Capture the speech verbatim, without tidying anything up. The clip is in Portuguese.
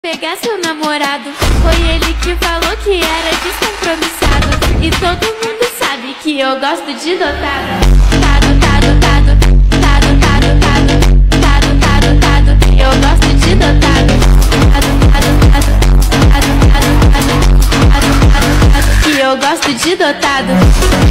Pegar seu namorado, foi ele que falou que era descompromissado. E todo mundo sabe que eu gosto de dotado. Tado, tado, tado, tado, tado, tado, tado, tado, tado. Eu gosto de dotado. Tado, tado, tado, tado, tado, tado, tado, tado, tado. Que eu gosto de dotado.